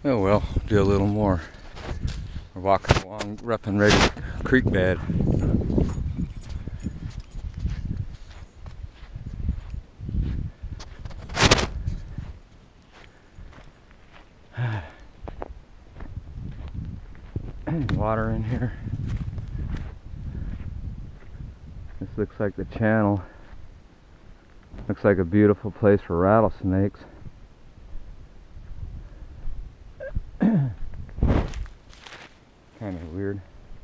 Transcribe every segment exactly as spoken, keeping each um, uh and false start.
Oh well, do a little more. We're walking along Rough and Ready creek bed. Water in here. This looks like the channel. Looks like a beautiful place for rattlesnakes. Kind of weird.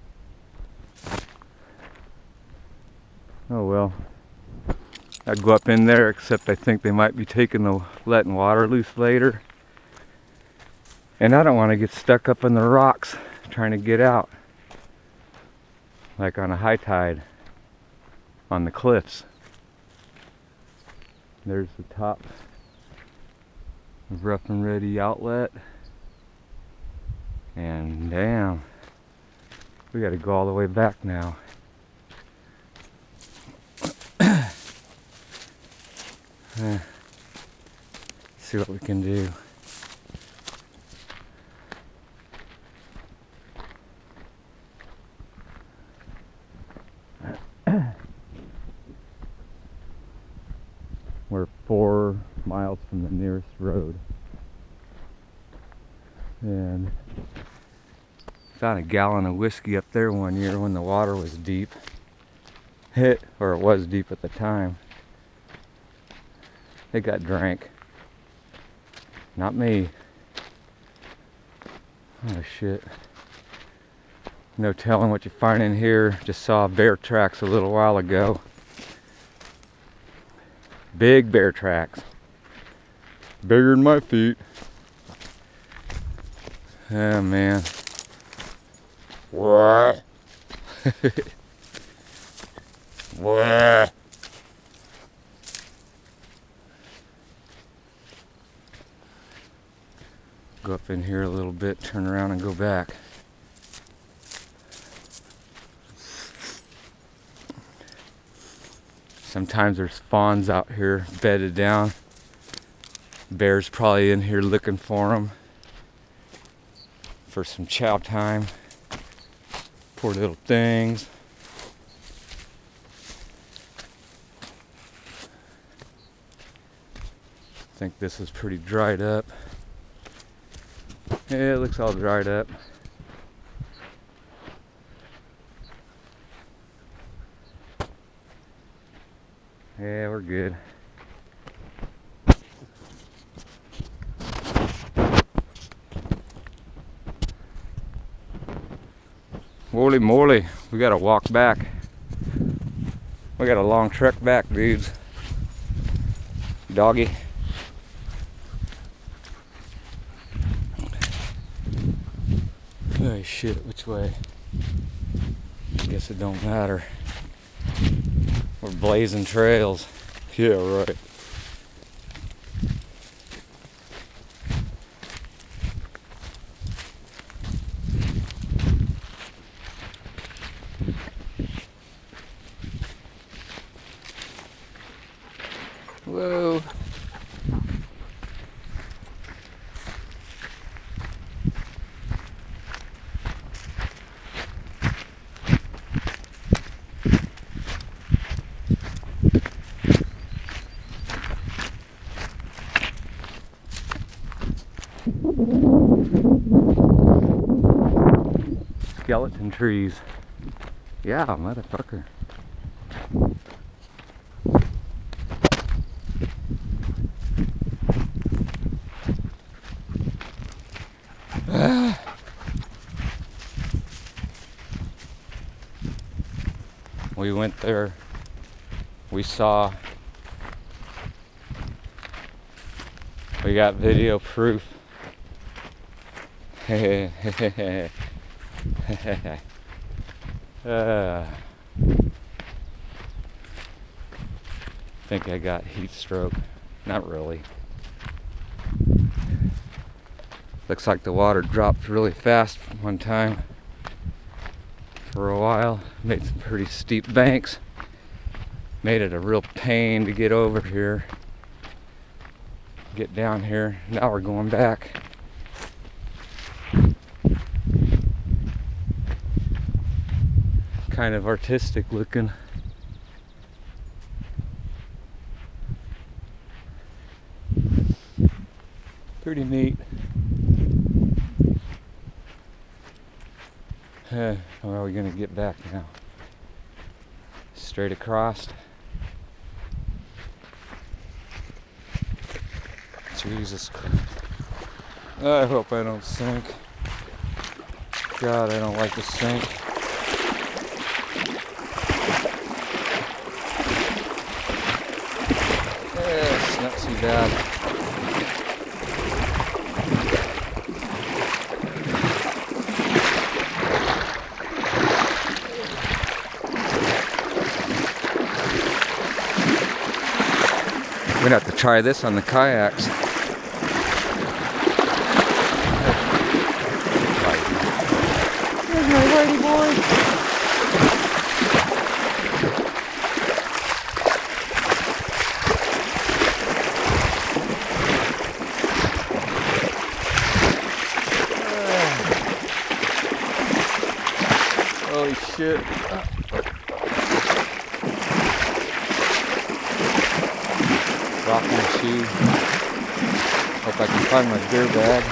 Oh well. I'd go up in there, except I think they might be taking the letting water loose later. And I don't want to get stuck up in the rocks trying to get out. Like on a high tide on the cliffs. There's the top of Rough and Ready outlet. And damn, we gotta go all the way back now. uh, see what we can do. We're four miles from the nearest road. And found a gallon of whiskey up there one year when the water was deep. Hit, or it was deep at the time. It got drank. Not me. Oh shit. No telling what you find in here. Just saw bear tracks a little while ago. Big bear tracks. Bigger than my feet. Oh man. What? What? Go up in here a little bit, turn around and go back. Sometimes there's fawns out here bedded down. Bears probably in here looking for them for some chow time. Poor little things. I think this is pretty dried up. Yeah, it looks all dried up. Yeah, we're good. Holy moly, we gotta walk back. We got a long trek back, dudes. Doggy. Oh shit, which way? I guess it don't matter. We're blazing trails. Yeah, right. Whoa. Skeleton trees. Yeah, motherfucker. We went there, we saw, we got video proof. uh, think I got heat stroke. Not really. Looks like the water dropped really fast one time. For a while, made some pretty steep banks. Made it a real pain to get over here. Get down here. Now we're going back. kind of artistic looking. Pretty neat. Uh, where are we gonna get back now? Straight across. Jesus Christ. I hope I don't sink. God, I don't like to sink. Eh, it's not too bad. We're gonna have to try this on the kayaks. There's my whitey boy. Holy shit. Rocking the shoe. Hope I can find my beer bag.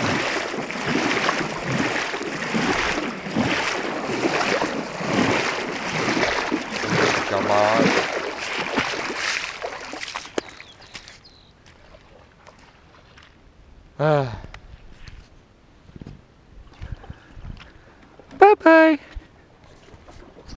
Come on. Ah.